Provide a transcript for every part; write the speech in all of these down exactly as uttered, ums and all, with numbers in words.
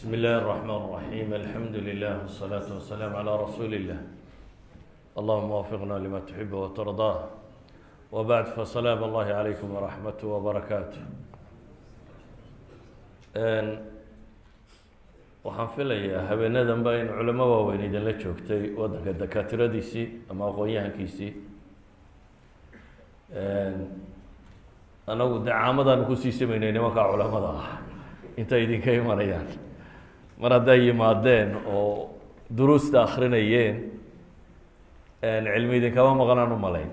بسم الله الرحمن الرحيم الحمد لله والصلاة والسلام على رسول الله اللهم وفقنا لما تحب وترضاه وبعد فسلام الله عليكم ورحمته وبركاته waxaan filayaa habeenadan ba in culamo waaweyn idinla joogtay waddanka dakatiradiisii ama aqoon-yahankiisii anagu dacaamadan kusii samaynay nimanka culamada ah intay idinka imanayaan mar hadday yimaadeen oo duruusta akrinayeen cilmi idinkama maqnaan u malayn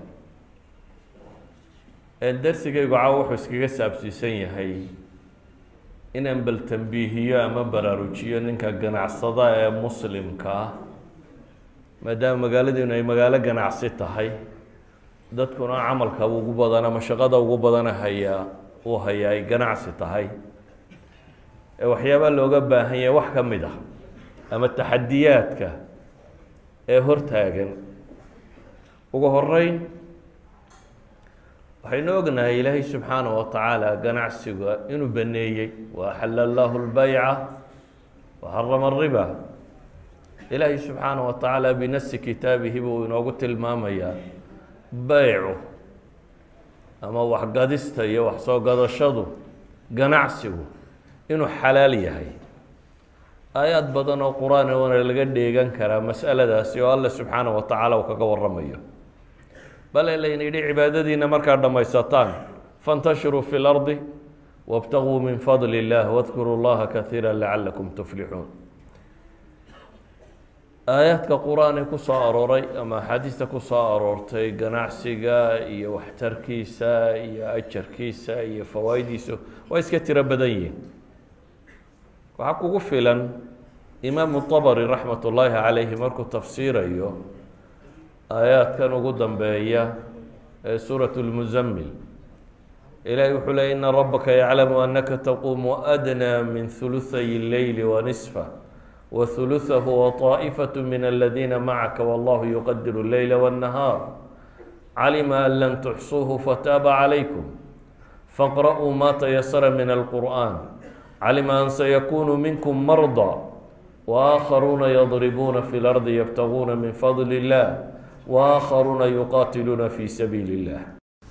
darsigaygu caawa wuxuu iskaga saabsiisan yahay inaan bal tambiihiyo ama baraarujiyo ninka ganacsada ee muslimka ah maadaama magaaladiinu ay magaalo ganacsi tahay dadkuna camalka ugu badan ama shaqada ugu badana hayaa uu hayaa ay ganacsi tahay ee waxyaabaa looga baahan yahay wax ka mid ah ama taxadiyaadka ee hortaagan ugu horeyn waxaynu ognahay ilaahay subxaanaه wa tacaala ganacsiga inuu baneeyey waaxala allahu اlbayca waxarama الriba ilaahay subxaanaه wa tacaala binasi kitaabihi buu inoogu tilmaamayaa baycu ama waxgadista iyo wax soo gadashadu ganacsigu inuu xalaal yahay aayaad badan oo qur-aan wana laga dheegan karaa mas'aladaasi oo alle subxaanaه wa tacaala uu kaga waramayo bale layna yidhi cibaadadiina markaad dhammaysataan faاntashiruu fi اlardi wاbtaguu min fadli اllah wadkuruu llaha kaiira lacalakum tuflixuun aayaadka qur-aan ku soo arooray ama axaadiista ku soo aroortay ganacsiga iyo waxtarkiisa iyo ajarkiisa iyo fawaa'idiisu waa iska tiro badan yihiin waxaa kugu filan imaamu طabri raxmat ullaahi calayhi markuu tafsiirayo aayaadkan ugu dambeeya ee suuraة اlmuzammil ilahi wuxuu leey ina rabaka yaclamu anaka taquumu adnى min ثuluثay اleyli wanisfa وثuluثahu وطaaئfaة min اladina macaka wallahu yuqadiru اleyla wالnahaar calima an lan tuxsuuhu fataaba calaykum faqra'uu ma tayasara min alqur'an calima an sayakunu minkum marضى وآakharuuna yadribuuna fi اlardi ybtaguuna min fadli اllah وآakharuuna yuqaatiluuna fi sabiili الlah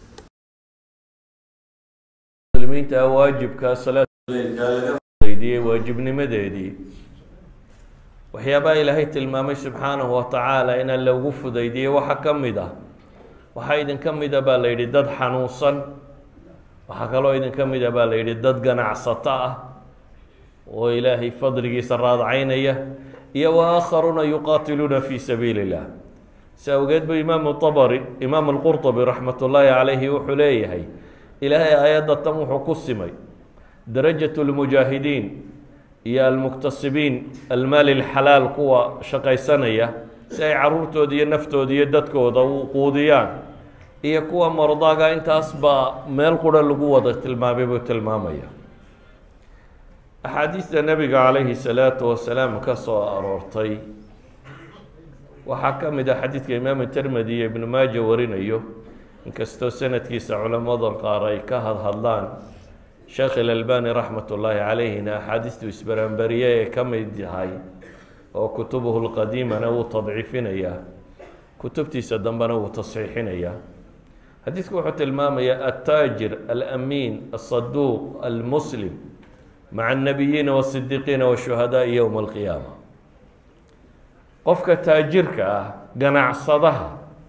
muslimiinta waajibka salaadleilkaa laga fudaydiyey waajibnimadeedii waxyaabaha ilaahay tilmaamay subxaanahu wa tacaala in alle ugu fudaydiyey waxa ka mid ah waxaa idinka mida baa la yidhi dad xanuunsan waxaa kaloo idinka mida baa la yidhi dad ganacsato ah oo ilaahay fadligiisa raadcaynaya iyo وآakharuuna yuqaatiluuna fi sabiili الlah si awgeed bu imaamu طabri imaam اlqurطbi raxmat ullaahi calayhi wuxuu leeyahay ilaahay aayadda tan wuxuu ku simay darajaة اlmujaahidiin iyo almuktasibiin almaali اlxalaal kuwa shaqaysanaya si ay caruurtooda iyo naftooda iyo dadkooda u quudiyaan iyo kuwa mardaaga intaas baa meel qura lagu wada tilmaamay buu tilmaamaya axaadiista nebiga calayhi الsalaatu wasalaam ka soo aroortay waxaa ka mid ah xadiidka imaamu termedi iyo ibnu maaja warinayo inkastoo sanadkiisa culamada qaar ay ka hadhadlaan sheekh ilalbani raxmat ullaahi calayhina axaadiistu isbaraanbariye ee ka mid yahay oo kutubuhu lqadiimana wuu tadciifinayaa kutubtiisa dambena wuu tasxiixinayaa xadiidku wuxuu tilmaamayaa altaajir alamiin aلصaduuq almuslim maca الnabiyiina wالsidiiqiina wالshuhadaai yowma alqiyaama qofka taajirka ah ganacsadaha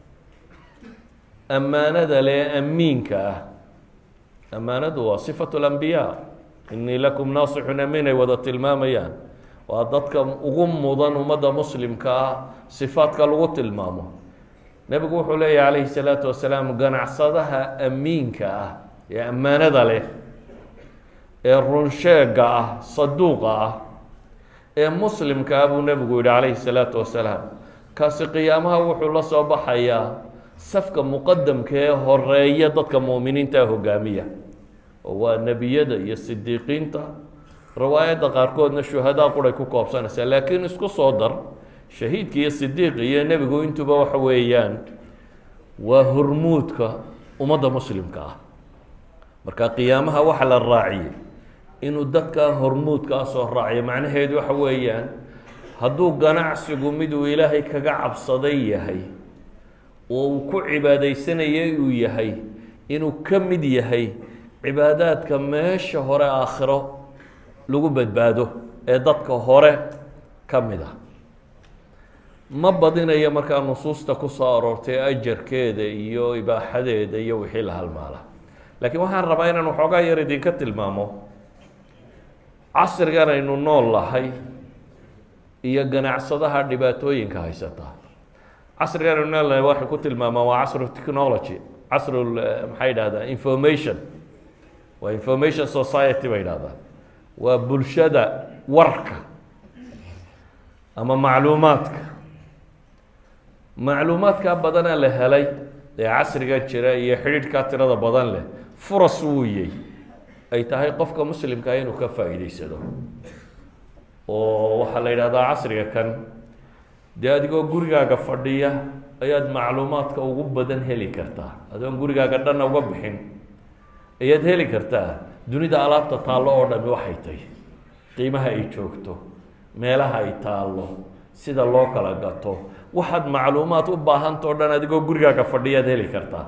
ammaanada le amiinka ah ammaanadu waa sifatu اlambiyaa inii lakum naasixun amiin ay wada tilmaamayaan waa dadka ugu mudan ummadda muslimka ah sifaadka lagu tilmaamo nebigu wuxuu leeyahy calayhi الsalaatu wasalaam ganacsadaha amiinka ah ee ammaanada leh ee runsheega ah saduuqa ah ee muslimka ah buu nebigu yihi calayhi الsalaatu wasalaam kaasi qiyaamaha wuxuu la soo baxayaa safka muqadamka ee horeeya dadka mu'miniinta hogaamiya oo waa nebiyada iyo sidiiqiinta riwaayadda qaarkoodna shuhadaa quray ku koobsanaysaa laakiin isku soo dar shahiidka iyo sidiiqa iyo nebigu intuba waxa weeyaan waa hormuudka ummadda muslimka ah marka qiyaamaha waxa la raaciyey inuu dadka hormuudkaa soo raaciyo macnaheedu waxa weeyaan hadduu ganacsigu miduu ilaahay kaga cabsaday yahay oo uu ku cibaadaysanayay uu yahay inuu ka mid yahay cibaadaadka meesha hore aakhiro lagu badbaado ee dadka hore ka mid ah ma badinayo markaa nusuusta ku soo aroortay ajarkeeda iyo ibaaxadeeda iyo wixii la halmaala laakiin waxaan rabaa inaan waxoogaa yar idinka tilmaamo casrigan aynu nool lahay iyo ganacsadaha dhibaatooyinka haysata casrigan aynu nool lahay waxay ku tilmaamaan waa casru technology casru maxay yidhahdaa information waa information society bay yidhahdaan waa bulshada warka ama macluumaadka macluumaadka badanaa la helay ee casriga jira iyo xidhiidhkaa tirada badan leh furas wuuyey ay tahay qofka muslimkaa inuu ka faa'iidaysado oo waxaa la yidhahdaa casriga kan dee adigoo gurigaaga fadhiya ayaad macluumaadka ugu badan heli kartaa adoon gurigaaga dhanna uga bixin ayaad heli kartaa dunida alaabta taallo oo dhami waxay tahay qiimaha ay joogto meelaha ay taallo sida loo kala gato waxaad macluumaad u baahantao dhan adigoo gurigaaga fadhiyaad heli kartaa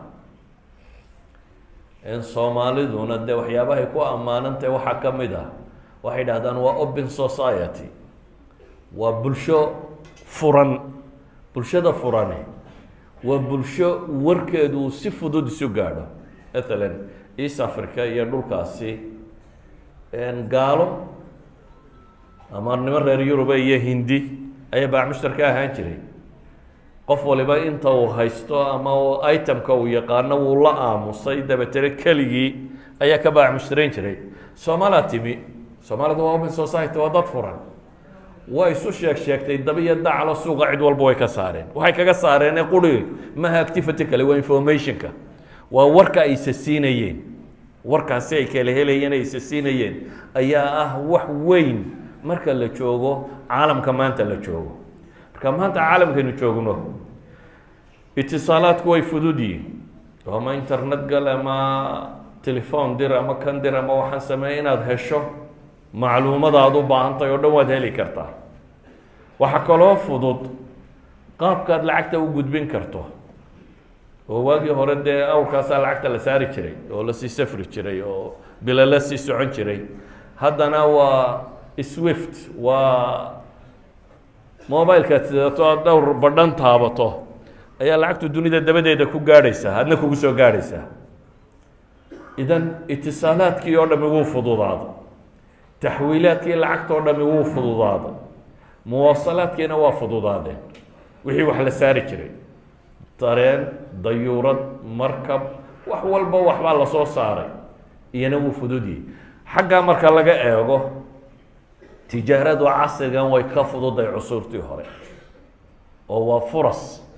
in soomaaliduna dee waxyaabahay ku ammaanantahay waxaa ka mid ah waxay dhahdaan waa open society waa bulsho furan bulshada furani waa bulsho warkeedu uu si fudud isu gaadho mathalan east africa iyo dhulkaasi gaalo ama nimo reer yuruba iyo hindi ayaa baacmushtar ka ahaan jiray qof waliba inta uu haysto ama itemka uu yaqaano wuu la aamusay dabeetana keligii ayaa ka baacmushtarayn jiray soomaalaa timi soomaalida waa open society waa dad furan waa isu sheeg sheegtay daba iyo daclo suuqa cid walba way ka saareen waxay kaga saareen quri maha activity kale waa informationka waa warka ay sasiinayeen warkaasi ay kala helayeen ay sasiinayeen ayaa ah wax weyn marka la joogo caalamka maanta la joogo marka maanta caalamkaynu joogno itisaalaadku way fudud yihiin ama internet gal ama telefoon dir ama kan dir ama waxaan sameeyay inaad hesho macluumadaad u baahantahay oo dhan waad heli kartaa waxaa kaloo fudud qaabkaad lacagta u gudbin karto oo waagii hore dee awrkaasaa lacagta la saari jiray oo lasii safri jiray oo bila la sii socon jiray haddana waa swift waa mobilekaad sidato aad dhowr badhan taabato ayaa lacagtu dunida dabadeeda ku gaadhaysaa adna kugu soo gaadhaysaa idan itisaalaadkii oo dhami wuu fududaada taxwiilaadkii lacagta oo dhami wuu fududaada muwaasalaadkiina waa fududaadeen wixii wax la saari jiray dareen dayuurad markab wax walba waxbaa lasoo saaray iyana wuu fududyihi xaggaa marka laga eego tijaaradu casrigan way ka fududay cusuurtii hore oo waa furas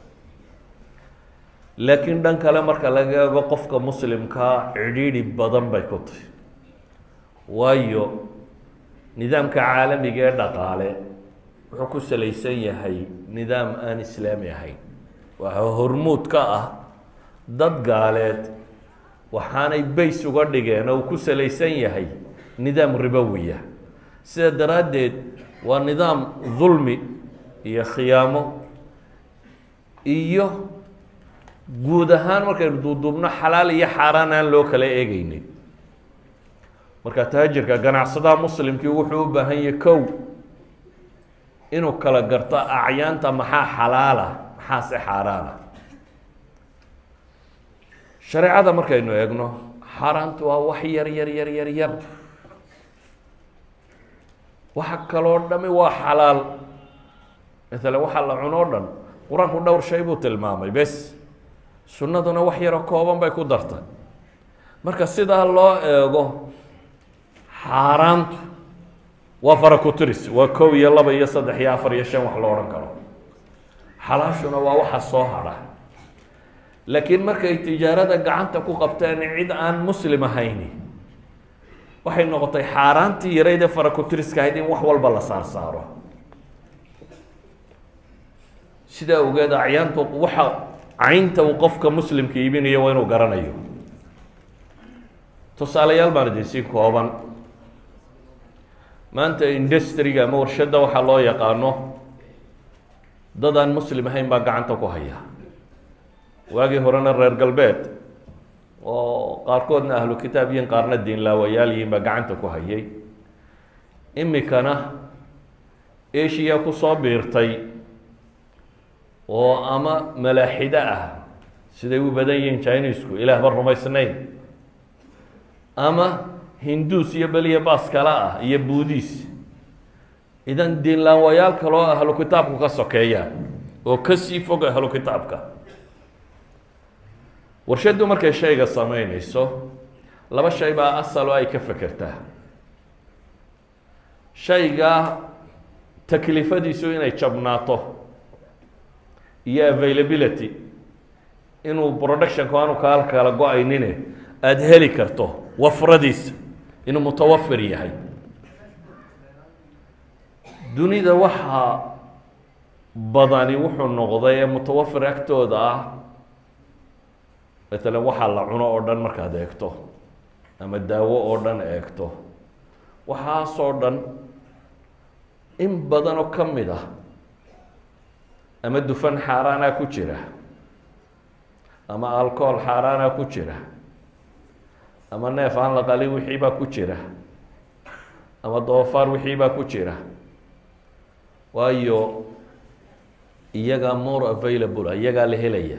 laakiin dhan kale marka laga eego qofka muslimkaa cidhiidhi badan bay ku tahay waayo nidaamka caalamiga ee dhaqaale wuxuu ku salaysan yahay nidaam aan islaami ahayn waxaa hormuud ka ah dad gaaleed waxaanay bays uga dhigeen oo uu ku salaysan yahay nidaam ribowiya sida daraaddeed waa nidaam dulmi iyo khiyaamo iyo guud ahaan markaynu duuduubno xalaal iyo xaaraan aan loo kala eegaynin marka taajirka ganacsadaha muslimkii wuxuu u baahan yahay kow inuu kala garto acyaanta maxaa xalaala maxaa se xaaraana shareecada markaynu eegno xaaraantu waa wax yar yar yar yar yar waxa kaloo dhami waa xalaal maalan waxa la cuno o dhan qur-aanku dhowr shay buu tilmaamay bes sunnaduna wax yaroo kooban bay ku dartay marka sidaa loo eego xaaraantu waa farakuturis waa kow iyo laba iyo saddex iyo afar iyo shan wax lo odhan karo xalaashuna waa waxa soo hadha laakiin markay tijaarada gacanta ku qabteen cid aan muslim ahayni waxay noqotay xaaraantii yarayd ee farakutiriska ahayd in wax walba la saar saaro sidaa ogeed acyaantu waxa caynta uu qofka muslimka iibinayo waa inuu garanayo tusaalayaal baan idin sii kooban maanta industriga ama warshadda waxaa loo yaqaano dad aan muslim ahayn baa gacanta ku haya. waagii horena reer galbeed oo qaarkoodna ahlu kitaab yihiin qaarna diin laawayaal yihiin baa gacanta ku hayay. imikana asia ku soo biirtay oo ama malaaxida ah siday u badan yihiin chinesku ilaah ba rumaysnayn, ama hindus iyo beliya baas kale ah iyo buudis. idan diin laawayaal kaloo ahlu kitaabku ka sokeeya oo kasii fog ahlu kitaabka. warshaddu markay shayga samaynayso laba shay baa asal oo ay ka fekertaa. shayga taklifadiisu inay jabnaato iyo availability, inuu productionku aanu kaala kala go-aynine aada heli karto wafradiisa inuu mutawafir yahay. dunida waxaa badani wuxuu noqday ee mutawafir agtooda ah maalan waxaa la cuno oo dhan markaad eegto ama daawo oo dhan eegto, waxaasoo dhan in badan oo ka mid ah ama dufan xaaraana ku jira, ama alcohol xaaraana ku jira, ama neef aan la qalin wixii baa ku jira, ama doofaar wixii baa ku jira. waayo iyagaa more available, iyagaa la helaya.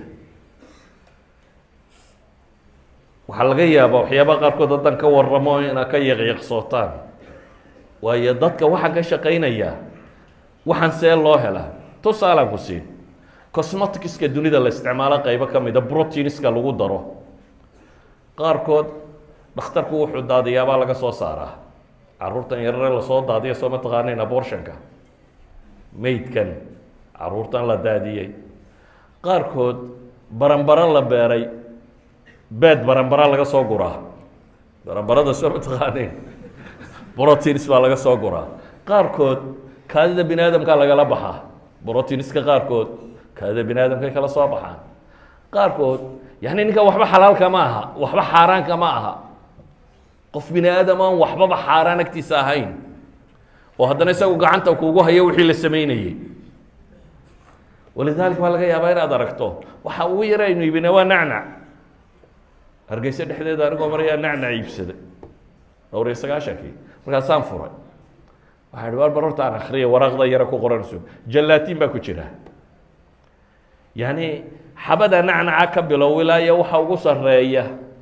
waxaa laga yaabaa waxyaabaha qaarkood haddan ka waramo inaad ka yaqyaqsootaan, waayo dadka waxaa ka shaqaynaya waxaan see loo helaa. tusaalaan ku siin cosmeticska dunida la isticmaalo qaybo ka mida proteinska lagu daro, qaarkood dhakhtarku wuxuu daadiyaabaa laga soo saaraa. caruurtan yarare lasoo daadiya soo ma taqaanayn abortionka, maydkan caruurtan la daadiyey. qaarkood baranbaro la beeray, beed baranbara laga soo guraa. baranbarada soo ma taqaanayn, proteins baa laga soo guraa. qaarkood kaadida bini aadamkaa lagala baxaa, proteinska qaarkood kaadida bini aadamkay kala soo baxaan. qaarkood yani ninka waxba xalaalka ma aha, waxba xaaraanka ma aha. qof bini aadam aan waxbaba xaaraan agtiisa ahayn oo haddana isagu gacanta kuugu hayo wixii la samaynayey. walidaalika waa laga yaabaa inaad aragto waxa ugu yara aynu iibina waa nacnac. hargeysa dhexdeeda anigoo marayaa nacnac iibsaday dhowr iyo sagaashankii, markaasaan furay. waxaa ihi waar bar horta aan akhriya waraaqda yara ku qoranayso, jallaatiin baa ku jira. yani xabada nacnaca ka bilow ilaa iyo waxa ugu sarreeya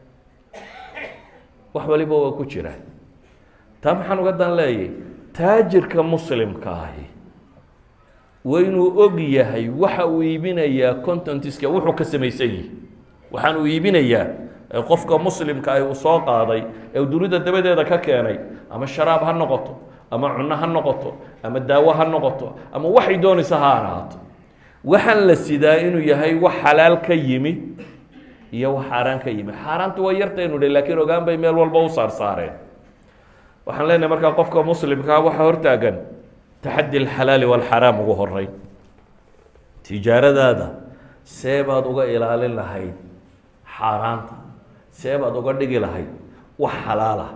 wax waliba waa ku jira. taa maxaan uga dan leeyahy, taajirka muslimka ahi waa inuu og yahay waxa uu iibinayaa contentiska wuxuu ka samaysan yihi. waxaan uu iibinayaa ee qofka muslimka ahi uu soo qaaday ee uu dunida dabadeeda ka keenay, ama sharaab ha noqoto, ama cunno ha noqoto, ama daawo ha noqoto, ama waxay doonaysa ha ahaato. waxaan la sidaa inuu yahay wax xalaal ka yimi iyo wax xaaraan ka yimi. xaaraantu waa yartaynu dhe laakiin ogaan bay meel walba u saarsaareen. waxaan leenahay markaa qofka muslimkaa waxa hortaagan taxaddi alxalaali walxaraam ugu horeyn. tijaaradaada see baad uga ilaalin lahayd xaaraanta, see baad uga dhigi lahayd wax xalaala.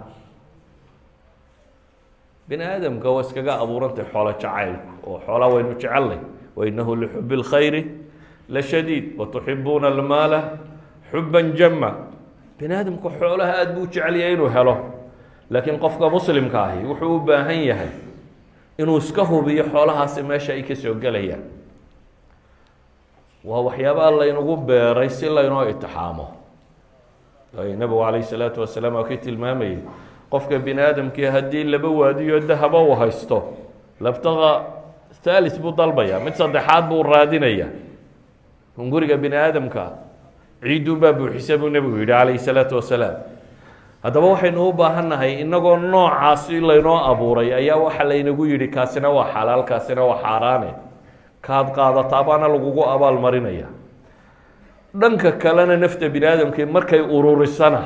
bini aadamka waa iskaga abuurantay xoolo jacaylku, oo xoolaa waynu jecelnay. wainahu lixubi اlkhayri la shadiid watuxibuuna almaala xuban jama. bini aadamku xoolaha aada buu u jecelyahay inuu helo, laakiin qofka muslimka ahi wuxuu u baahan yahay inuu iska hubiyo xoolahaasi meesha ay ka soo gelayaan. waa waxyaabaha laynagu beeray si laynoo itixaamo. nabigu calayh salaatu wasalaam waa kii tilmaamayay qofka bini aadamkii haddii laba waadiyo dahaba uu haysto, labtaqa thalis buu dalbaya, mid saddexaad buu raadinaya. hunguriga bini aadamka ciidunbaa buuxisa buu nebigu yidhi calayhi salaatu wasalaam. haddaba waxaynu u baahannahay inagoo noocaasi laynoo abuuray ayaa waxa laynagu yidhi kaasina waa xalaal, kaasina waa xaaraane. kaad qaadataa baana lagugu abaal marinaya. dhanka kalena nafta bini aadamkii markay ururisana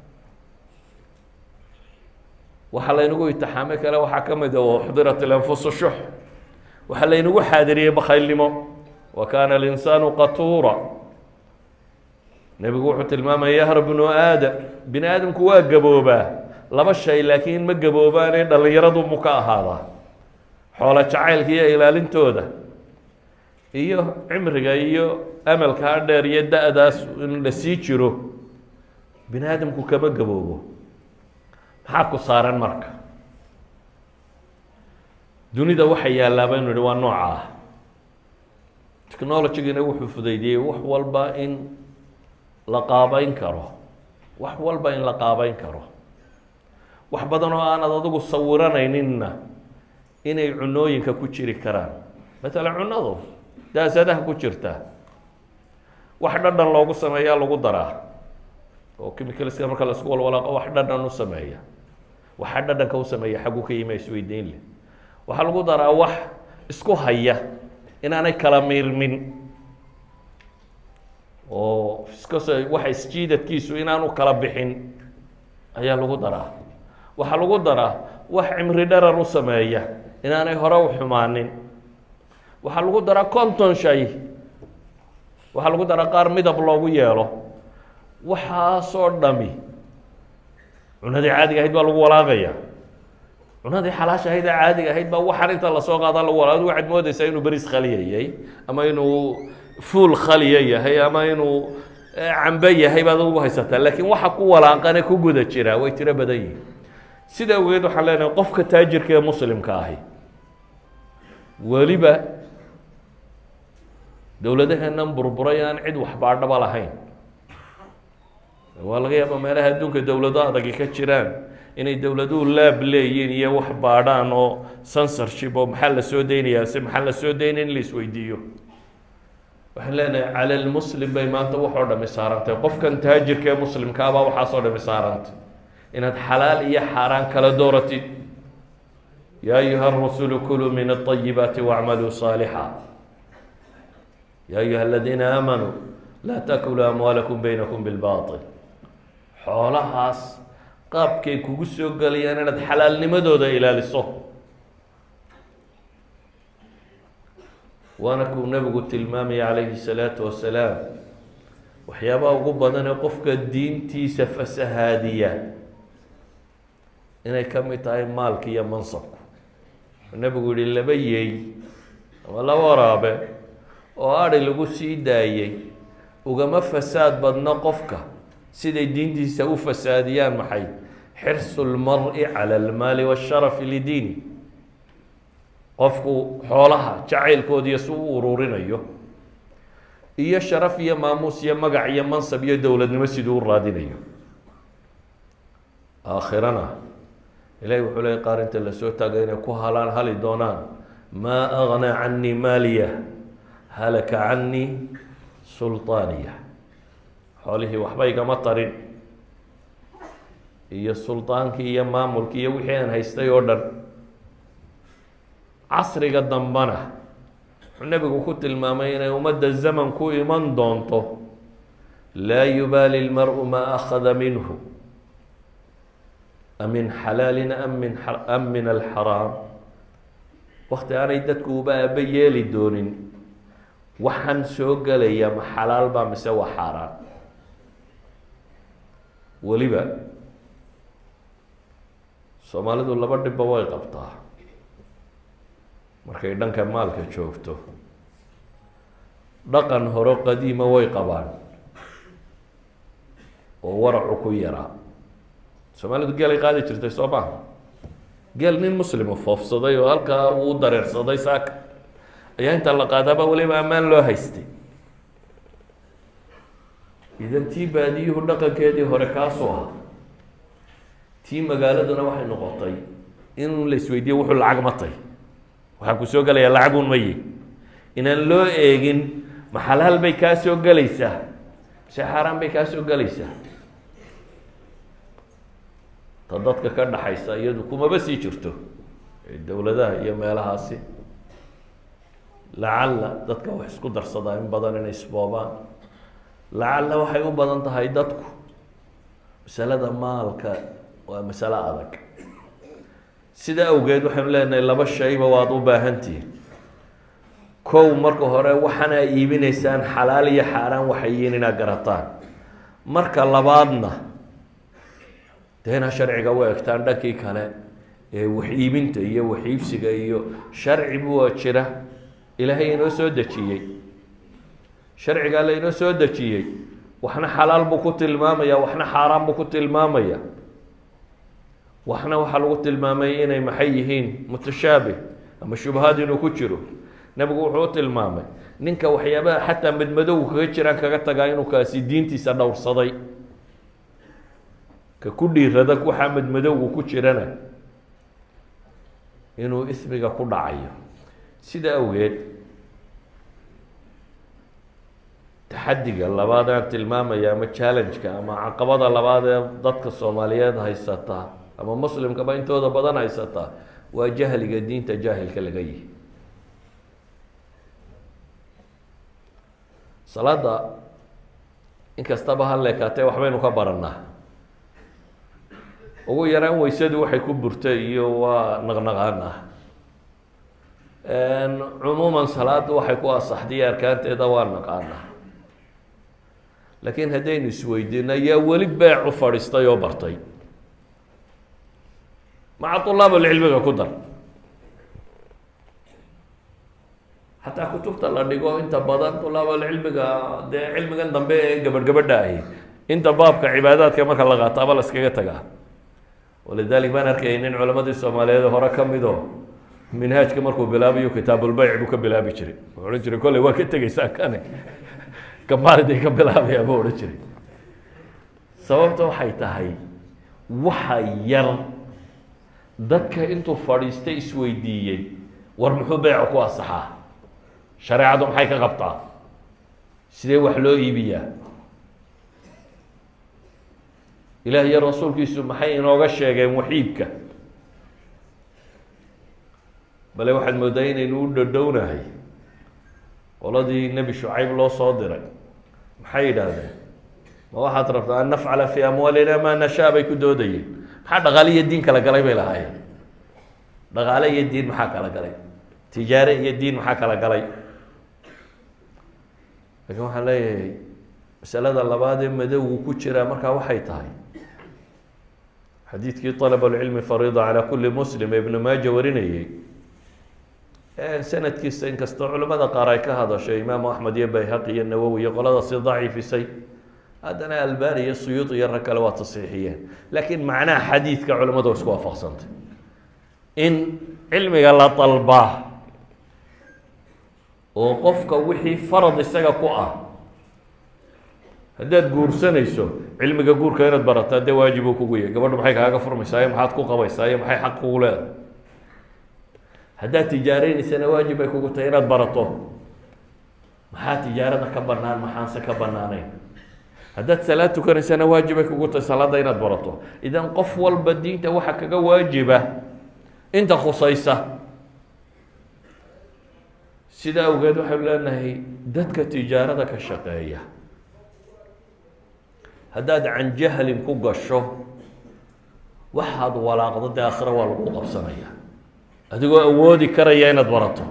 waxaa laynagu itixaame kale waxaa ka mid a uxdirat ilanfusu shux. waxaa laynagu xaadiriyey bakhaylnimo. wa kaana alinsaanu qatuura. nebigu wuxuu tilmaamaya yahra bnu aadam, bini aadamku waa gaboobaa laba shay laakiin ma gaboobaane dhallinyaradu mu ka ahaadaa xoolo jacaylka iyo ilaalintooda iyo cimriga iyo amalkaa dheer iyo da-daas in la sii jiro bini aadamku kama gaboobo maxaa ku saaran marka dunida waxa yaallaa baynu idhi waa nooca ah technologygina wuxuu fudaydiyey wax walba in la qaabayn karo wax walba in la qaabayn karo wax badan oo aanad adigu sawiranayninna inay cunooyinka ku jiri karaan matalan cunadu daasadaha ku jirta wax dhadhan loogu sameeyaa lagu daraa oo chemicalska marka la isku walwalaaqo wax dhadhan u sameeya waxa dhadhanka u sameeya xaggu ka yimay isweydiin leh waxaa lagu daraa wax isku haya inaanay kala miirmin oo iskasoo waxa isjiidadkiisu inaanu kala bixin ayaa lagu daraa waxaa lagu daraa wax cimri dharar u sameeya inaanay hore u xumaanin waxaa lagu daraa konton shay waxaa lagu daraa qaar midab loogu yeelo waxaasoo dhami cunadii caadiga ahayd baa lagu walaaqaya cunadii xalaasha ahayd ee caadiga ahayd baa waxaan inta lasoo qaadaa lagu walaaqay waxaad moodaysaa inuu beris khaliya yahay ama inuu fuul khaliya yahay ama inuu cambe yahay baad ugu haysataa laakiin waxa ku walaaqane ku guda jira way tiro badan yihiin sida awgeed waxaan leenahay qofka taajirka ee muslimka ahi weliba dowladaheennan burburay aan cid waxbaadhaba lahayn waa laga yaaba meelaha adduunka dowlado adagi ka jiraan inay dowladuhu laab leeyiin iyo wax baadhaan oo censorship oo maxaa la soo deynayaa se maxaa la soo deynaya in la isweydiiyo waxaan leenahay cala lmuslim bay maanta waxoo dhami saarantay qofkan taajirka ee muslimka abaa waxaasoo dhami saarantay inaad xalaal iyo xaaraan kala dooratid yaa ayuha arasulu kuluu min alayibaati wacmaluu saalixa yaa ayuha aladiina aamanuu laa takuluu amwaalakum baynakum bilbaatil xoolahaas qaabkay kugu soo gelayaan inaad xalaalnimadooda ilaaliso waana kuu nebigu tilmaamaya calayhi salaatu wasalaam waxyaabaha ugu badan ee qofka diintiisa fasahaadiya inay ka mid tahay maalka iyo mansabku nebigu yihi laba yeey ama laba waraabe oo adhi lagu sii daayey ugama fasaad badna qofka siday diintiisa u fasaadiyaan maxay xirsu lmari cala almaali waasharafi lidiini qofku xoolaha jacaylkoodiiyo si u ururinayo iyo sharaf iyo maamuus iyo magac iyo mansab iyo dowladnimo siduu u raadinayo aakhirana ilahi wuxuu leeyay qaar inta lasoo taagay inay ku halaan hali doonaan maa agnaa canii maaliya halaka canii sulطaaniya xoolihii waxba igama tarin iyo sulطaankii iyo maamulkii iyo wixii aan haystay oo dhan casriga dambana wuxuu nebigu ku tilmaamay inay ummadda zaman ku iman doonto laa yubaali lmaru maa akhada minhu am min xalaalin am min am min alxaraam wakti aanay dadku uba aaba yeeli doonin waxaan soo gelaya ma xalaal baa mise waa xaaraan weliba soomaalidu laba dhibba way qabtaa markay dhanka maalka joogto dhaqan horo qadiima way qabaan oo waracu ku yaraa soomaalidu geelay qaadi jirtay soo maha geel nin muslima foofsaday oo halkaa uu dareersaday saaka ayaa inta la qaadaaba weliba ammaan loo haystay idan tii baadiyuhu dhaqankeedii hore kaasoo ah tii magaaladuna waxay noqotay in la isweydiiyo wuxuu lacag ma tay waxaa ku soo gelayaa lacagun maye inaan loo eegin ma xalaal bay kaa soo gelaysaa mise xaaraan bay kaa soo gelaysaa ta dadka ka dhaxaysa iyadu kumaba sii jirto dowladaha iyo meelahaasi lacalla dadka wax isku darsadaa in badan inay isboobaan lacalla waxay u badan tahay dadku masalada maalka waa masalo adag sida awgeed waxaynu leenahay laba shayba waad u baahantihiin kow marka hore waxaana iibinaysaan xalaal iyo xaaraan waxay yihiin inaad garataan marka labaadna deena sharciga u egtaan dhankii kale ee wax iibinta iyo wax iibsiga iyo sharci buu jira ilaahay inoo soo dejiyey sharciga la inoo soo dejiyey waxna xalaal buu ku tilmaamaya waxna xaaraan buu ku tilmaamaya waxna waxa lagu tilmaamay inay maxay yihiin mutashaabih ama shubahaad inuu ku jiro nabigu wuxuu tilmaamay ninka waxyaabaha xataa madmadow kaga jiraan kaga tagaa inuu kaasi diintiisa dhowrsaday ka ku dhiirada waxa madmadowga ku jirana inuu ismiga ku dhacayo sida awgeed taxadiga labaad aan tilmaamaya ama challenge-ka ama caqabada labaad ee dadka Soomaaliyeed haysata ama muslimka ba intooda badan haysata waa jahliga diinta jaahilka laga yahay salaada inkastaba hal leekaatee waxbaynu ka baranaa ugu yaraan weysadu waxay ku burtay iyo waa naqnaqaana cumuuman salaadu waxay ku asaxday arkaanteeda waa naqaana laakiin haddaynu isweydiino yaa weli beecu fadhiistay oo bartay maca طulaab alcilmiga ku dar xataa kutubta la dhigo inta badan طulaab alcilmiga dee cilmigan dambe ee gabadh gabadha ahi inta baabka cibaadaadka marka la qaato aba la iskaga tagaa walidalik baan arkayay nin culamadii Soomaaliyeed hore ka mid oo minhaajka markuu bilaabayo kitaabulbayc buu ka bilaabi jiray wuxuu oran jiray kolley waa ka tegaysaa kane kamaaliday ka bilaabaya buu oran jiray sababta waxay tahay waxa yar dadka intuu fadhiistay isweydiiyey war muxuu beecu ku asaxaa shareecadu maxay ka qabtaa sidee wax loo iibiyaa ilaah iyo rasuulkiisu maxay inooga sheegeen waxiibka bale waxaad moodaa inaynu u dhadhownahay qoladii nebi shucayb loo soo diray maxay yidhaahdeen ma waxaad rabtaa an nafcala fii amwaalina maa nashaa bay ku doodayeen maxaa dhaqaale iyo diin kala galay bay lahaayeen dhaqaale iyo diin maxaa kala galay tijaare iyo diin maxaa kala galay laakiin waxaan leeyahay masalada labaad ee madowgu ku jiraa markaa waxay tahay xadiidkii طalab اlcilmi fariida calى kuli muslim ee ibnu maaja warinayey sanadkiisa inkastoo culamada qaar ay ka hadashay imaamu axmed iyo bayhaqi iyo nawowi iyo qoladaasi daciifisay haddana albani iyo suyuud iyo rag kale waa tasxiixiyeen laakiin macnaha xadiidka culamadu isku waafaqsantay in cilmiga la dalbaa oo qofka wixii farad isaga ku ah haddaad guursanayso cilmiga guurka inaad barataa dee waajib uu kugu yahay gabadhu maxay kaaga furmaysaa iyo maxaad ku qabaysaa iyo maxay xaq kugu leedahay haddaad tijaareynaysana waajib ay kugu tahay inaad barato maxaa tijaarada ka banaan maxaanse ka banaanayn haddaad salaad tukanaysana waajib ay kugu tahay salaada inaad barato idan qof walba diinta waxa kaga waajiba inta khusaysa sida awgeed waxaynu leenahay dadka tijaarada ka shaqeeya haddaad can jahlin ku gasho waxaad walaaqdo dee aakhira waa lagu qabsanaya adigoo awoodi karaya inaad barato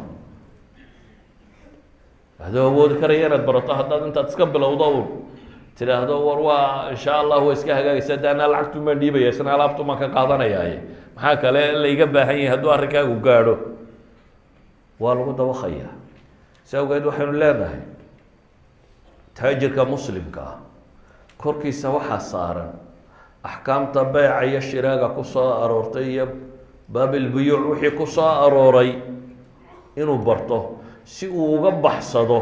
adigoo awoodi karaya inaad barato haddaad intaad iska bilowdo un tidhaahdo war waa insha allah waa iska hagaagaysa de anaa lacagtu maan dhiibaya isna alaabtu maan ka qaadanayaaye maxaa kale laiga baahan yahay hadduu arrinkaagu gaadho waa lagu dawaqaya si awgeed waxaynu leenahay taajirka muslimka ah korkiisa waxaa saaran axkaamta beyca iyo shiraaga ku soo aroortay iyo baabilbuyuuc wixii ku soo arooray inuu barto si uu uga baxsado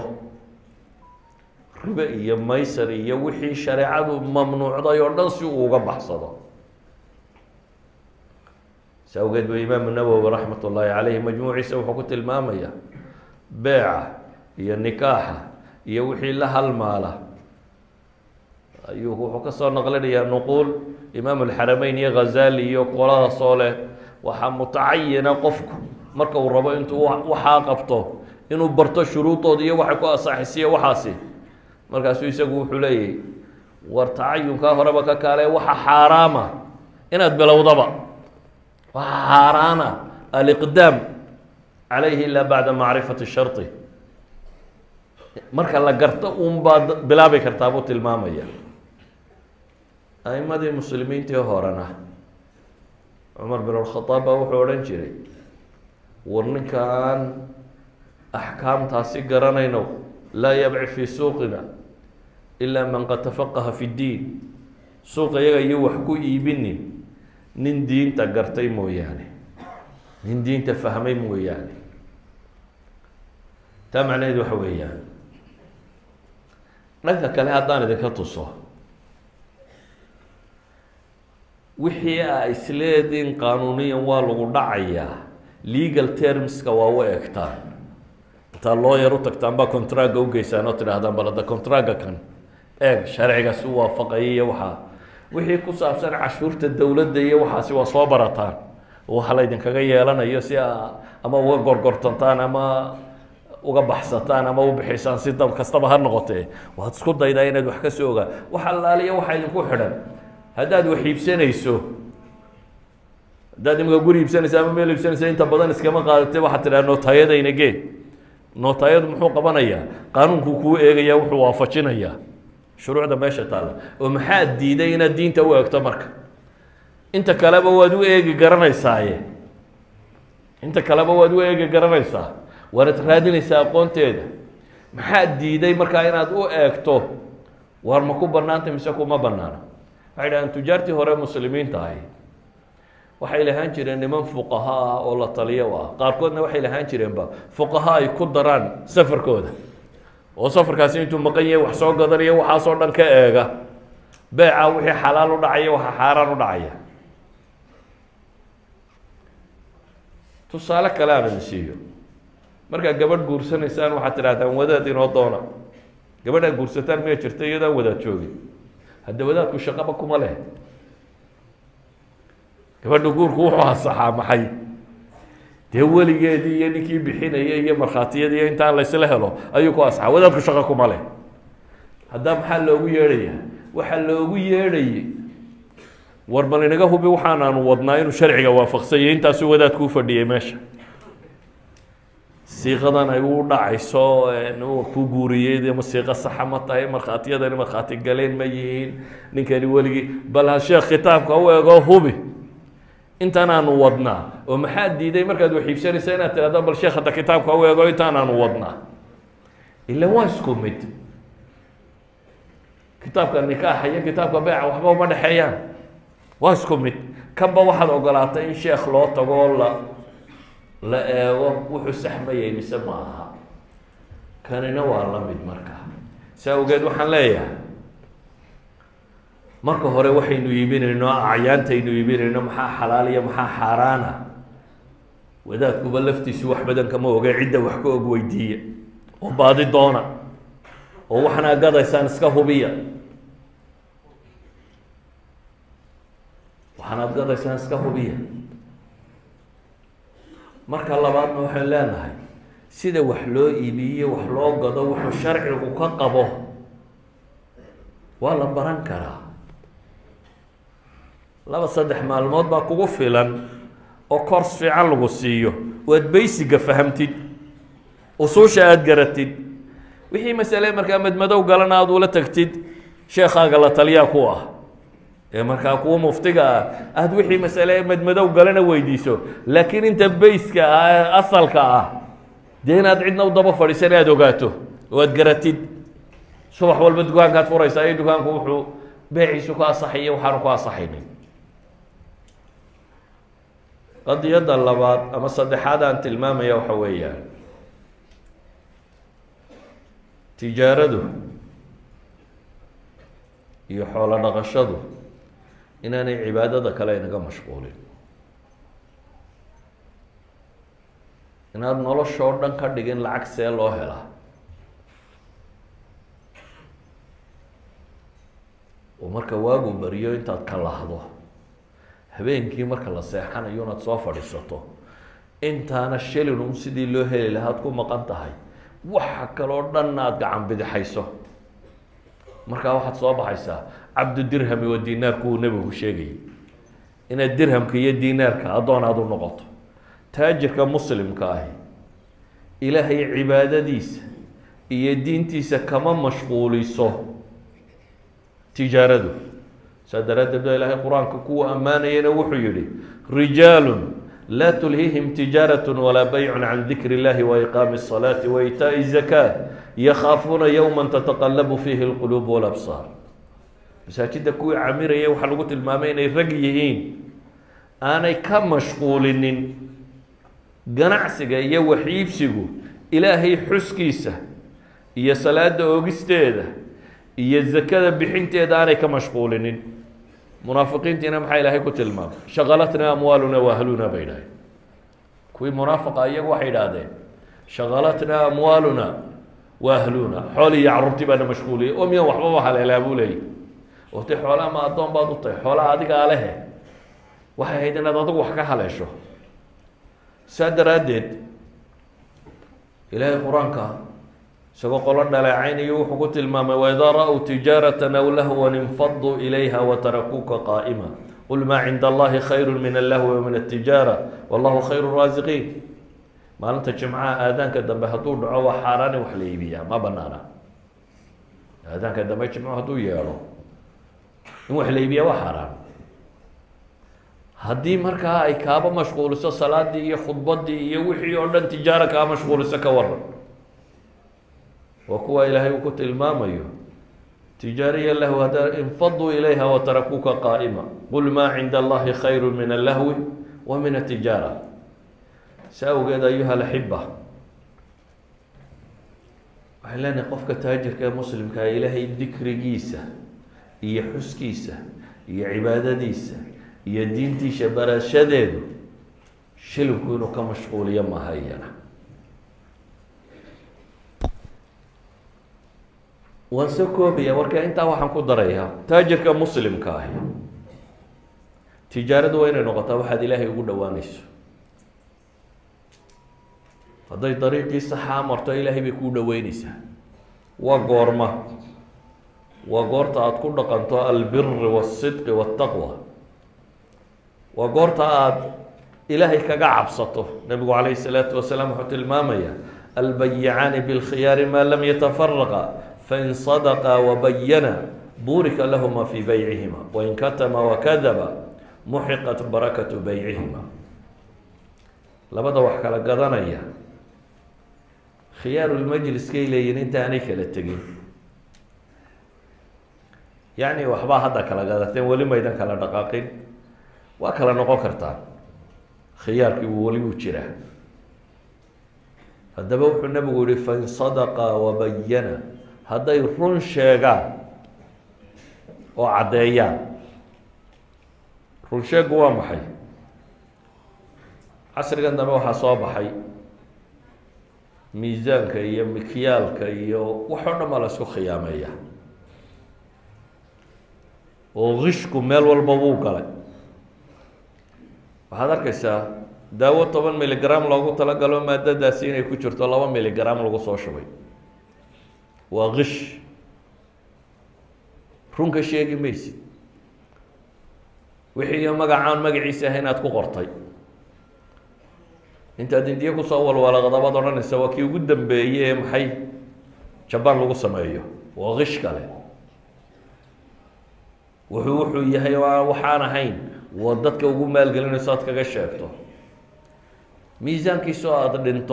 ribe iyo maysar iyo wixii shareecadu mamnuucday oo dhan si uu uga baxsado si awgeed ba imaamu nawowi raxmat ullaahi caleyhi majmuuciisa wuxuu ku tilmaamaya beeca iyo nikaaxa iyo wixii la halmaala ayuu wuxuu ka soo naqlinayaa nuquul imaamu alxarameyn iyo ghazali iyo qolada soo leh waxaa mutacayina qofku marka uu rabo intuu waxaa qabto inuu barto shuruudooda iyo waxay ku asaxisiyo waxaasi markaasuu isagu wuxuu leeyahay war tacayunkaa horeba ka kaale waxa xaaraama inaad bilowdaba waxa xaaraana aliqdaam calayhi ilaa bacda macrifati sharti marka la garto uun baad bilaabi kartaa buu tilmaamaya a'imadii muslimiintii horena cumar bin alkhadaab baa wuxuu odhan jiray war ninkaan axkaamtaasi garanayno laa yabci fii suuqina ilaa man qad tafaqaha fi ddiin suuqa iyaga iyo wax ku iibinin nin diinta gartay mooyaane nin diinta fahmay mooyaane taa macnaheedu waxa weeyaan dhanka kale haddaan idinka tuso wixii a isleediin qaanuuniyan waa lagu dhacayaa legal termska waa u egtaan intaa lawyer u tagtaan baa contracga ugeysaan oo tidhaahdaan bal hadda contracga kan eeg sharcigaasi u waafaqaya iyo waxaa wixii ku saabsan cashuurta dowladda iyo waxaasi waa soo barataan waxa la idinkaga yeelanayo si a ama uga gorgortantaan ama uga baxsataan ama u bixisaan si dab kastaba ha noqotee waad isku daydaa inaad wax ka soo ogaa wax allaaliya waxaa idinku xidhan haddaad wax iibsanayso haddaad imika guri iibsanaysa ama meel iibsanaysa inta badan iskama qaadatay waxaad tidhaha nootayadayna gee nootayadu muxuu qabanayaa qaanuunkuu kuu eegayaa wuxuu waafajinayaa shuruucda meesha taalla oo maxaad diiday inaad diinta u eegto marka inta kaleba waad u eegi garanaysaaye inta kaleba waad u eegi garanaysaa waanad raadinaysaa aqoonteeda maxaad diiday markaa inaad u eegto waar ma ku bannaantay mise kuma bannaana waxay dhahaan tujaartii hore muslimiinta ahi waxay lahaan jireen niman fuqaha ah oo la taliyo u ah qaarkoodna waxay lahaan jireenba fuqaha ay ku daraan safarkooda oo safarkaasi intuu maqan yahay wax soo gadanayo waxaasoo dhan ka eega beeca wixii xalaal u dhacaya waxa xaaraan u dhacaya tusaale kale aan idin siiyo markaa gabadh guursanaysaan waxaad tidhahdaan wadaad inoo doona gabadhaad guursataan miya jirta iyadaan wadaad joogin hadda wadaadku shaqaba kuma leh gabadha guurku wuxuu hasaxaa maxay dee weligeedii iyo ninkii bixinaya iyo markhaatiyadii iyo intaan laysla helo ayuu ku asaxaa wadaadku shaqo kuma leh haddaa maxaa loogu yeedhaya waxaa loogu yeedhayay war bal inaga hubi waxaanaanu wadnaa inuu sharciga waafaqsanyay intaasuu wadaadku u fadhiyay meesha siiqadan ay u dhacayso ku guuriyey ma siiqo saxa ma tahay markhaatiyadani markhaati galeen ma yihiin ninkani weligii bal ha sheekh kitaabka u ego hubi intaanaanu wadnaa oo maxaad diiday markaad wax iibsanaysa inaad tidhahdo bal sheekh hadda kitaabka u ego intaanaanu wadnaa ila waa isku mid kitaabka nikaaxa iyo kitaabka beeca waxba uma dhexeeyaan waa isku mid kanba waxaad ogolaatay in sheekh loo tago la la eego wuxuu saxmayay mise ma aha kanina waa la mid markaa saa awgeed waxaan leeyahay marka hore waxaynu iibinayno acyaantaynu iibinayno maxaa xalaal iyo maxaa xaaraana wadaadkuba laftiisu wax badan kama oge cidda wax ka og weydiiya oo baadi doona oo waxna gadaysaan iska hubiya waxaanaad gadaysaan iska hubiya marka labaadna waxay leenahay sida wax loo iibiye wax loo gado wuxuu sharcigu ka qabo waa la baran karaa laba saddex maalmood baa kugu filan oo kors fiican lagu siiyo oo aad baysiga fahamtid usuusha aada garatid wixii masale markaa madmadow galana aada ula tagtid sheekhaaga la taliyaa ku ah ee markaa kuwa muftiga ah aada wixii masale madmadow galana weydiiso laakiin inta bayska ah ee asalka ah dee inaad cidna u daba fadhiisan aada ogaato oo aad garatid subax walba dukaankaad furaysaa iyo dukaanku wuxuu beeciisu ku asaxayo waxaanu ku asaxaynin qadiyadda labaad ama saddexaad aan tilmaamaya waxa weeyaan tijaaradu iyo xoolo dhaqashadu inaanay cibaadada kale inaga mashquulin inaad nolosha oo dhan ka dhigin lacag see loo helaa oo marka waagu bariyo intaad ka lahdo habeenkii marka la seexanayo inaad soo fadhiisato intaana shilin un sidii loo heli lahaad ku maqan tahay waxa kaloo dhan aada gacan bidixayso markaa waxaad soo baxaysaa cabdu dirhami wa dinaarku uu nebigu sheegayay inaad dirhamka iyo dinaarka addoon aada u noqoto taajirka muslimka ahi ilaahay cibaadadiisa iyo diintiisa kama mashquuliso tijaaradu سادرات بدأ إلهي قرآن كو أمانين وحيري رجال لا تلهيهم تجارة ولا بيع عن ذكر الله وإقام الصلاة وإيتاء الزكاة يخافون يوما تتقلب فيه القلوب والأبصار. مساجد كوي عمير يو حلقة المامين يرقيهين أنا كم مشغولين قناعسك يو حيبسك إلهي حسكيسة يا صلاة أوغستيدة يا الزكاة بحنتي أنا كم مشغولين. منافقين تنام حي إلهي كتل المام شغلتنا أموالنا وأهلنا بينهم. كوي منافق أيق واحد هذا شغلتنا أموالنا وأهلنا حولي يعربتي بأنا مشغولي أمي وحبابها على الأبولي وتي حولا ما أدون بعض الطي حولا هذيك عليه waxay ahayd inaad adigu wax ka haleesho saa daraaddeed ilaahay qur-aanka isagoo qolo dhaleecaynayo wuxuu ku tilmaamay waidaa ra-w tijaaratan aw lahwan infaduu ilayha watarakuuka qaa'ima qul maa cinda allahi khayru min allahwi wa min altijaara wallahu khayru raasiqiin. maalinta jimcaha aadaanka dambe hadduu dhaco waa xaaraani wax la iibiyaa ma banaana. aadaanka dambe jimco hadduu yeedho in wax la iibiyaa waa xaaraan. haddii markaa ay kaaba mashquuliso salaadii iyo khudbadii iyo wixii oo dhan tijaara kaa mashquuliso ka waran. waa kuwa ilaahay uu ku tilmaamayo tijaariya lahu hada infaduu ilayha watarakuuka qaa'ima qul maa cinda allahi khayru min allahwi wa min atijaara. si awgeed ayuha alaxiba waxay leenahay qofka taajirka ee muslimkaa ilaahay dikrigiisa iyo xuskiisa iyo cibaadadiisa iyo diintiisa barashadeedu shilinku inuu ka mashquuliyo maaha iyana. waan soo koobaya marka intaa waxaan ku darayaa taajirka muslimka ahi tijaaradu waa inay noqotaa waxaad ilaahay ugu dhowaanayso. hadday dariiqii saxaa marto ilaahay bay kuu dhoweynaysaa. waa goorma waa goorta aada ku dhaqanto albiri waاsidqi waاtaqwa. waa goorta aada ilaahay kaga cabsato. nabigu calayhi الsalaatu wasalaam wuxuu tilmaamaya albayicaani bilkhiyaari maa lam yatafaraqa fain sadaqa wabayana burika lahuma fii baycihima wain katama wakadaba muxiqat barakatu baycihima. labada wax kala gadanaya khiyaarulmajliskay leeyihin inta aanay kala tegin. yacni waxbaa hadda kala gadateen weli maydan kala dhaqaaqin waa kala noqon kartaa. khiyaarkii wuu weli wuu jiraa. haddaba wuxuu nabigu yihi fain sadaqa wabayana hadday run sheegaan oo caddeeyaan. run sheegu waa maxay? casrigan dambe waxaa soo baxay miisaanka iyo mikyaalka iyo wax oo dhan baa la isku khiyaameeya oo qishku meel walba wuu galay. waxaad arkaysaa daawo toban miligram loogu talagalo maadadaasi inay ku jirto laba miligram lagu soo shubay. waa qish. runka sheegi maysid. wixii iyo magacaan magaciisa ah inaad ku qortay intaad indiya kusoo walwalaqdabaad odhanaysa waa kii ugu dambeeyey ee maxay jabaan lagu sameeyo. waa qish kale. wuxuu wuxuu yahay waxaan ahayn waa dadka ugu maalgelinayso aad kaga sheegto. miisaankiisoo aada dhinto.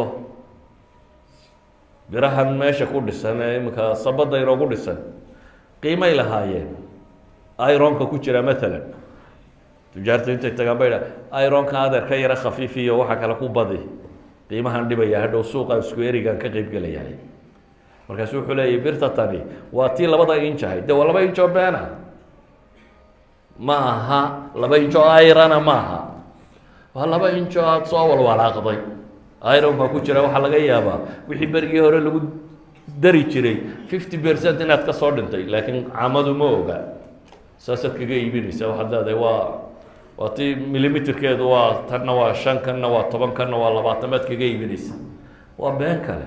birahan meesha ku dhisan ee iminka sabada inoogu dhisan qiimay lahaayeen. ironka ku jira maalan tujaarta intay tagaan bay dhaa ironka adeer ka yara khafiifiyo waxa kale ku badi qiimahan dhibaya hadhow suuqa isku erigan ka qeyb gelayahay. markaasu wuxuu leeyahy birta tani waa tii labada inch ahayd. de waa laba inch oo beena ma aha. laba inch oo irana ma aha. waa laba inch oo aada soo walwalaaqday. ironka ku jira waxaa laga yaabaa wixii berigii hore lagu dari jiray fifty percent inaad ka soo dhintay laakiin caamadu ma oga. saasaad kaga iibinaysa waxaad leedahay waa waa tii millimeterkeedu waa tanna waa shan kanna waa toban kanna waa labaatamaad kaga iibinaysa. waa been kale.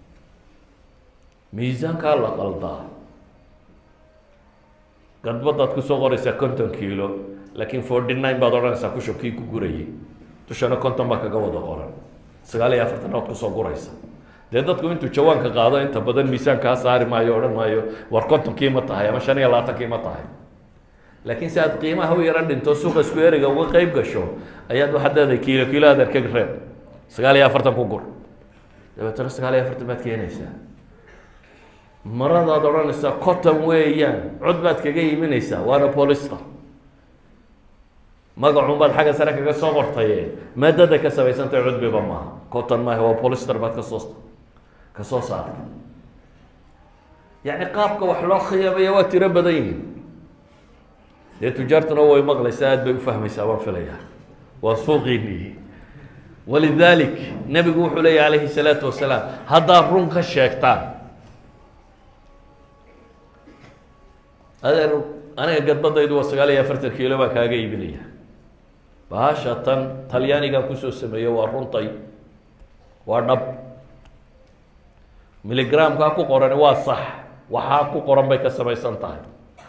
miisaankaa la qaldaa. gadbadaad kusoo qoraysaa konton kiilo laakiin forty nine baad odhanaysaa kusho kii ku gurayay. dushana konton baa kaga wada qoran. sagaal iyo afartan ood kusoo guraysa. dee dadku intuu jawaanka qaado inta badan miisaankaa saari maayo odhan maayo war kontonkii ma tahay ama shan iyo labaatankii ma tahay. laakiin si aad qiimaha u yaro dhinto suuqa isku eriga uga qeyb gasho ayaad waxaad leedahay kiilo kiilo adeer ka reeb sagaal iyo afartan ku gur dabeetana sagaal iyo afartan baad keenaysaa maradaad odhanaysaa cotton weeyaan cod baad kaga iiminaysaa waana polister magacun baad xagga sare kaga soo qortaye maadada ka samaysantay cudbiba maaha cotton maaha waa polister baad kasoo ka soo saartay yacni qaabka wax loo khiyaamaya waa tiro badan yihin dee tujaartuna way maqlaysaa aad bay u fahmaysaa waan filayaa waa suuqiinii walidalik nebigu wuxuu leeyahy calayhi salaatu wasalaam haddaad run ka sheegtaan adeer aniga gadbadaydu waa sagaal iyo afartan kiilo baan kaaga iibinaya bahasha tan talyaanigan kusoo sameeyo waa runtay waa dhab miligramkaa ku qoran waa sax waxaa ku qoran bay ka samaysan tahay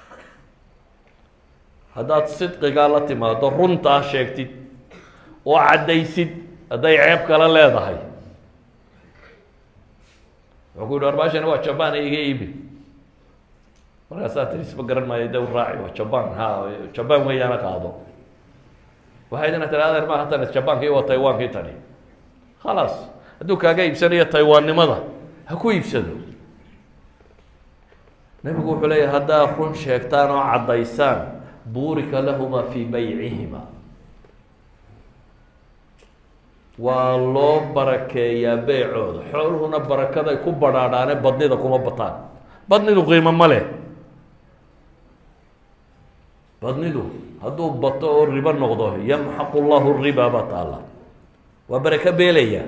haddaad sidqigaa la timaado runtaa sheegtid oo caddaysid hadday ceeb kala leedahay wuxuu ku yidhi warbashani waa jabaan iga iibi markaasaa tiri isma garan maayo de u raaci waa jabaan ha jabaan weeyaana qaado waxay idina tiri adeer maaha tani jabaankii waa taiwankii tani khalaas hadduu kaaga iibsanayo taiwannimada ha ku iibsado nebigu wuxuu leeyahay haddaad run sheegtaan oo caddaysaan buurika lahuma fii baycihima waa loo barakeeyaa beycooda xooluhuna barakaday ku badhaadhaane badnida kuma bataan badnidu qiimo ma leh badnidu hadduu bato oo ribo noqdo yamxaqu llahu riba baa taalla waa barako beelaya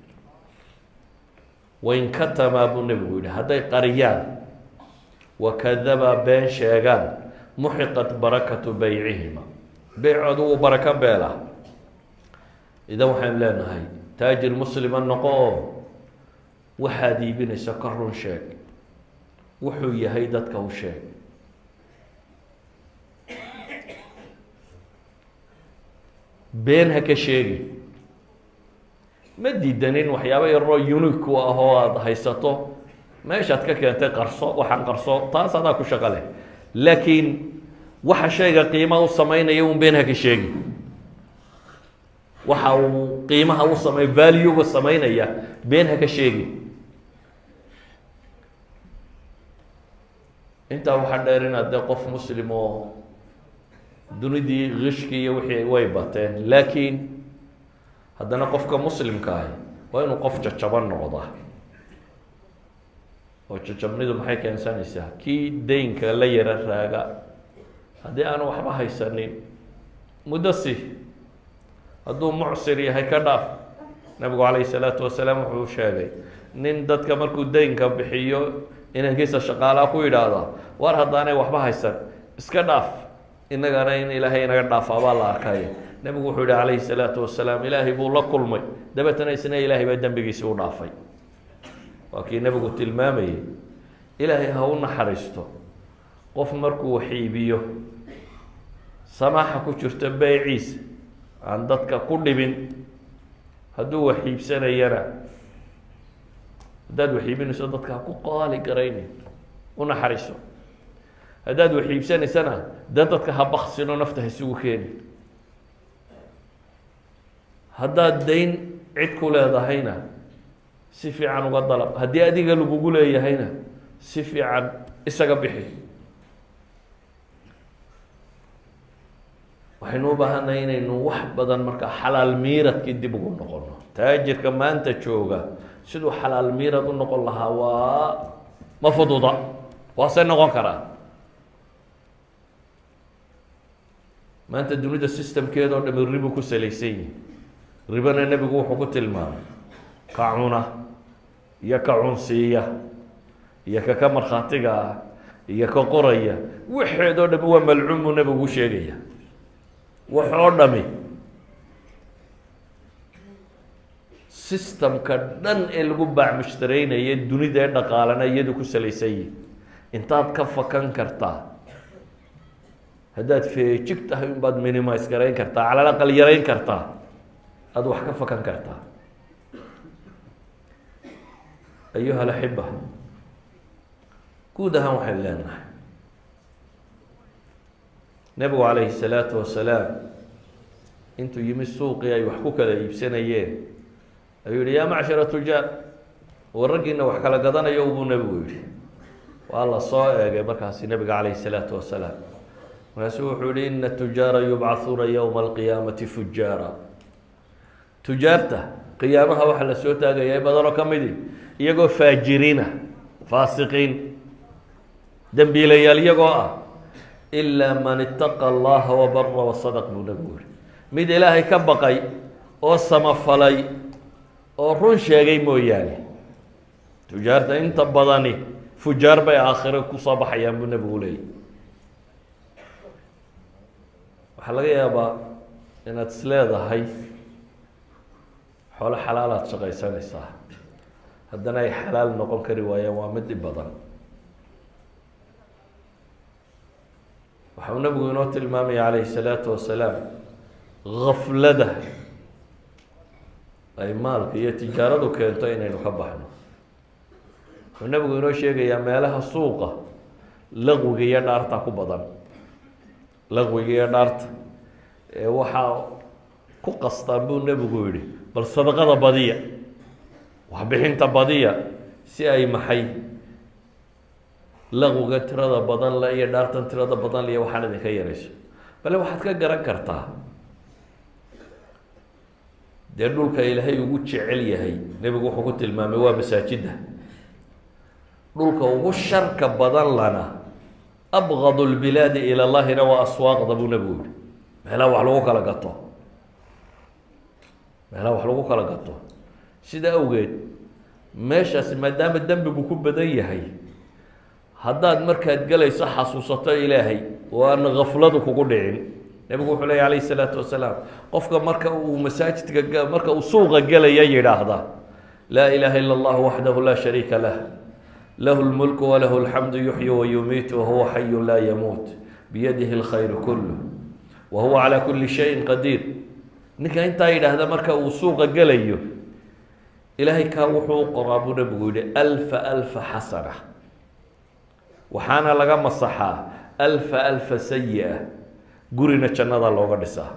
wain katamaa buu nebigu yidhi hadday qariyaan wakadabaa been sheegaan muxiqat barakatu beycihima beycoodu wuu barako beela idan waxaynu leenahay taajir muslima noqo oo waxaad iibinayso ka run sheeg wuxuu yahay dadka u sheeg been ha ka sheegi ma diidanin waxyaaba yaroo unique u ah oo aada haysato meeshaad ka keentay qarso waxaan qarso taas adaa ku shaqo leh laakiin waxa shayga qiimaha u samaynaya un been ha ka sheegi waxa uu qiimaha u samay valuega samaynaya been ha ka sheegi intaa waxaa dheer inaad dee qof muslim oo dunidii kishkii iyo wixii way bateen laakiin haddana qofka muslimka ahi waa inuu qof jajaban noqdaa oo jajabnidu maxay keensanaysaa kii daynka la yara raaga haddii aanu waxba haysanin muddo si hadduu mucsir yahay ka dhaaf nabigu calayhi salaatu wasalaam wuxuu sheegay nin dadka markuu daynka bixiyo inankiisa shaqaalaa ku yidhaahda war haddaanay waxba haysan iska dhaaf innagana in ilaahay inaga dhaafaa baa la arkaya nebigu wuxuu yihi calayhi salaatu wasalaam ilaahay buu la kulmay dabeetana isna ilaahay baa dembigiisi u dhaafay waa kii nebigu tilmaamayay ilaahay ha u naxariisto qof markuu wax iibiyo samaaxa ku jirto beyciisa aan dadka ku dhibin hadduu wax iibsanayana haddaad wax iibinayso dadka ha ku qaali garaynin u naxariiso haddaad wax iibsanaysana dee dadka ha baksino nafta ha isugu keeni haddaad dayn cid ku leedahayna si fiican uga dalab haddii adiga lagugu leeyahayna si fiican isaga bixi waxaynu u baahannahay inaynu wax badan markaa xalaal miiradkii dib ugu noqono taajirka maanta jooga siduu xalaal miirad u noqon lahaa waa ma fududa waase noqon karaa maanta dunida systemkeeda oo dhami ribu ku salaysan yihi ribana nebigu wuxuu ku tilmaamay ka cuna iyo ka cunsiiya iyo ka ka markhaatiga ah iyo ka qoraya waxeed oo dhami waa malcuum buu nebigu u sheegaya wax oo dhami systemka dhan ee lagu baac mushtareynaya dunida ee dhaqaalana iyadu ku salaysan yihi intaad ka fakan kartaa haddaad feejig tahay un baad minimise garayn kartaa calal aqal yarayn kartaa aada wax ka fakan kartaa ayuha alaxiba guud ahaan waxaynu leenahay nebigu calayhi salaatu wasalaam intuu yimi suuqii ay wax ku kala iibsanayeen ayuu yihi yaa macshara tujaar war raggiina wax kala gadanayo buu nebigu yidhi waa la soo eegay markaasi nebiga calayhi salaatu wasalaam markaasuu wuxuu yihi ina tujaara yubcahuuna yowma alqiyaamati fujaara tujaarta qiyaamaha waxaa la soo taagaya badanoo ka midi iyagoo faajiriina faasiqiin dembiilayaal iyagoo ah ilaa man itaqa allaha wabara wasadaq buu nebigu yihi mid ilaahay ka baqay oo samafalay oo run sheegay mooyaane tujaarta inta badani fujaar bay aakhiro kusoo baxayaan buu nebigu leeyay waxaa laga yaabaa inaad is leedahay xoolo xalaalaad shaqaysanaysaa haddana ay xalaal noqon kari waayaan waa mid dhib badan waxa uu nebigu inoo tilmaamaya calayhi salaatu wasalaam gaflada ay maalka iyo tijaaradu keento inaynu ka baxno wuxuu nebigu inoo sheegayaa meelaha suuqa laqwiga iyo dhaarta ku badan laqwiga iyo dhaarta ee waxaa ku qastaan buu nebigu yihi bal sadaqada badiya waxbixinta badiya si ay maxay laqwiga tirada badan le iyo dhaartan tirada badan le iyo waxaan idinka yarayso bale waxaad ka garan kartaa dee dhulka ilaahay ugu jecel yahay nebigu wuxuu ku tilmaamay waa masaajida dhulka ugu sharka badan lana abgadu lbilaadi ila llahina waa aswaaqda buu nebigu yihi meelaha wax lagu kala gato meelaha wax lagu kala gato sida awgeed meeshaasi maadaama dembigu ku badan yahay haddaad markaad gelayso xasuusato ilaahay oo aan gafladu kugu dhicin nebigu wuxuu leeya calayhi salaatu wasalaam qofka marka uu masaajidka marka uu suuqa gelaya yidhaahda laa ilaaha ila allah waxdahu laa shariika lah lahu lmulku walahu alxamdu yuxyi wayumiitu wahuwa xayu laa yamuut biyadihi alkhayru kulluh wahuwa calaa kuli shayin qadiir ninka intaa yidhaahda marka uu suuqa gelayo ilaahay kaa wuxuu u qoraa buu nebigu yihi alfa alfa xasana waxaana laga masaxaa alfa alfa sayi-a gurina jannada looga dhisaa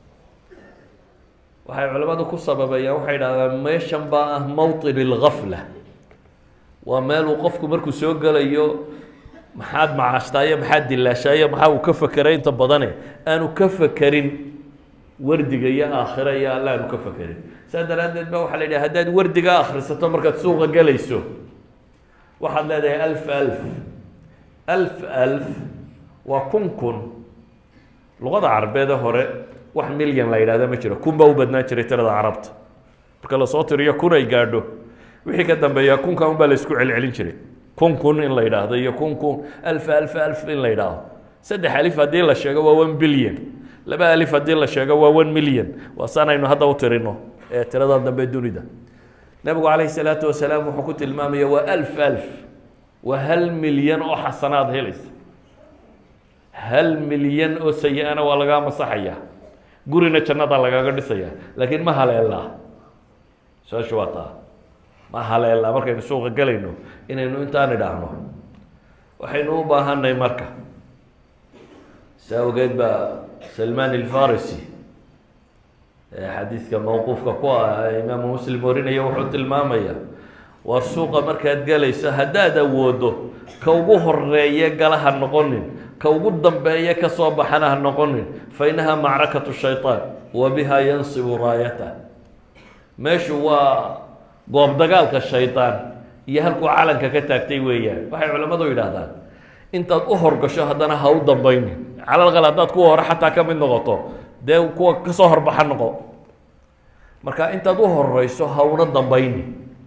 waxay culimmadu ku sababeeyaan waxay idhahdaan meeshan baa ah mawطin اlgafla waa meel uu qofku markuu soo gelayo maxaad macaashtaayo maxaad dilaashaayo maxaa uu ka fekeray inta badane aanu ka fekerin wardiga iyo aakhira iyo alla aanu ka fekerin saa daraaddeed ba waxaa la yidhaha haddaad wardiga akhrisato markaad suuqa gelayso waxaad leedahay alf alf alf alf waa kun kun luqada carabeeda hore wax milyan la yidhahda ma jiro kun baa u badnaan jiray tirada carabta marka lasoo tiriyo kun ay gaadho wixii ka dambeeya kunkan un baa la isku celcelin jiray kun kun in la yidhaahdo iyo kun kun alf alf alf in la yidhaahdo saddex alif haddii la sheego waa one billion laba alif haddii la sheego waa one million waa saanaynu hadda u tirino ee tirada dambe dunida nebigu calayhi salaatu wasalaam wuxuu ku tilmaamaya waa alf alf waa hal milyan oo xasanaad helaysa hal milyan oo sayi-ana waa lagaa masaxaya gurina jannada lagaga dhisaya laakiin ma haleelnaa su-aashu waa taa ma haleelnaa markaynu suuqa gelayno inaynu intaan idhaahno waxaynu u baahanay marka saa ogeed baa salmaan alfarisi ee xadiidka mawquufka ku ah imaamu muslim warinaya wuxuu tilmaamaya war suuqa markaad gelayso haddaad awoodo ka ugu horeeye gala ha noqonin ka ugu dambeeye ka soo baxana ha noqonin fa innaha macrakatu shayطaan wa biha yansibu raayatah meeshu waa goob dagaalka shayطaan iyo halkuu calanka ka taagtay weeyaan waxay culimmadu yidhaahdaan intaad u horgasho haddana ha u dambaynin calalqal haddaad kuwa hore xataa ka mid noqoto dee kuwa kasoo horbaxa noqo marka intaad u horeyso ha una dambayni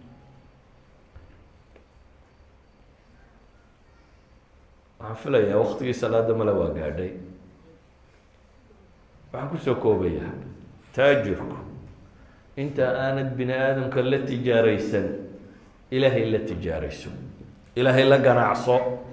waxaan filayaa waktigii salaada male waa gaadhay waxaan kusoo koobayaa taajirku inta aanad bini aadamka la tijaaraysan ilaahay la tijaarayso ilaahay la ganacso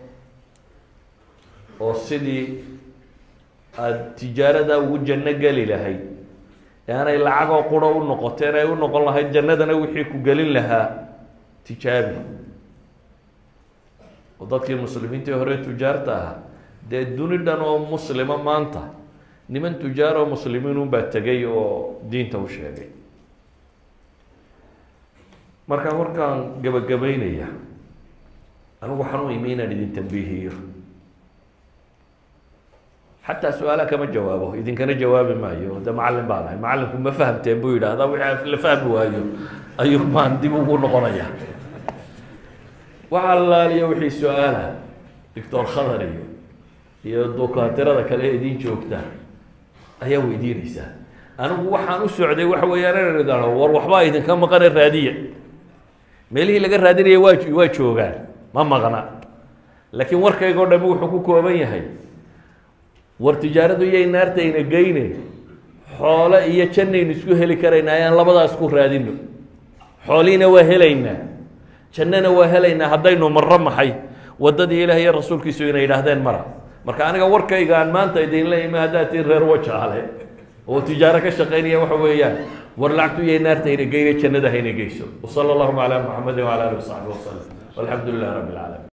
oo sidii aada tijaarada ugu janno geli lahayd ee aanay lacagoo quro u noqoteen ay u noqon lahayd jannadana wixii ku gelin lahaa tijaabi oo dadkii muslimiintii hore tujaarta ah dee dunidan oo muslima maanta niman tujaar oo muslimiin unbaa tegay oo diinta u sheegay. markaa markaan gabagabaynaya anigu waxaan u imi inaan idin tambiihiyo, xataa su-aalaha kama jawaabo, idinkana jawaabi maayo, de macallin baan ahay, macallinku ma fahamteen buu yidhaahdaa, wixii la fahmi waayo ayuu maan dib ugu noqonaya. waxaa laaliya wixii su-aalaha doctor khadar iyo iyo dokaatirada kale ee idiin joogta ayaa weydiinaysaa. anigu waxaan u socday waxa weeyaan inaan idhaahdo war waxbaa idinka maqane raadiya, meelihii laga raadinaya waa waa joogaan, ma maqna, laakiin warkaygoo dhami wuxuu ku kooban yahay war tijaaradu iyay naartayna geyne, xoolo iyo jannaynu isku heli karaynaa, ayaan labadaas ku raadino. xoolihiina waa helaynaa, jannana waa helaynaa haddaynu marro maxay waddadii ilaah iyo rasuulkiisu inay yidhaahdeen mara. marka aniga warkayga aan maanta idinla imi haddaad tiin reer wajaale oo tijaaro ka shaqaynaya waxa weeyaan war lacagtu iyay naartayna geyne, jannada hayna geyso. wasala allahuma calaa muxamedin wacala alihi wasaxbi wasalam walxamdu lilahi rabbi alcaalamiin.